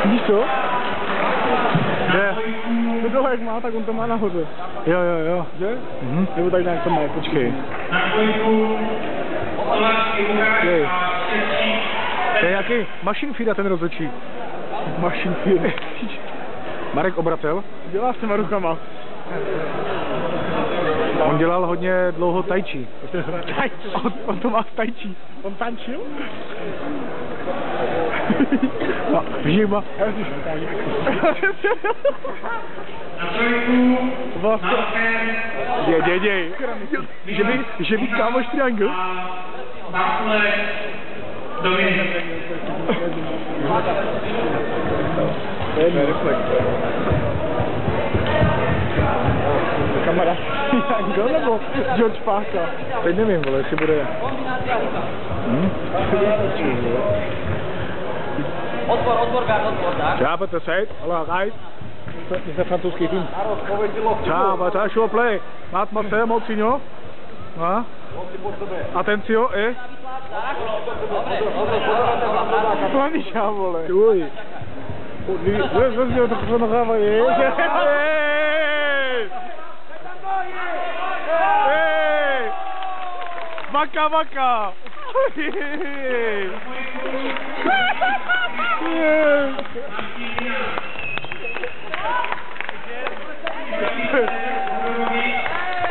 Vidíš to? Kde? To dole jak má, tak on to má nahoře. Jo, jo, jo. Že? Nebo tak nějak to má, počkej. To je jaký machine feeder ten rozhodčí? Machine feeder. Marek Obratel? Dělá s těma rukama. On dělal hodně dlouho tai chi. On to má s tai chi. On tančil? No, žíma. Děj. Že by kámoš triangl? To je reflex. Kamarád. Triangl nebo George Páka? Teď nevím, vole, jestli bude... Odbor, tak? Já, Petr Sejt, ale right. My jsme francouzský tým. Ciao, ciao, show play. Atmosféra, Moutinho. No. Atencio, Planiša, vole. Uj. Vezměl to všechno nahávají. Vaka!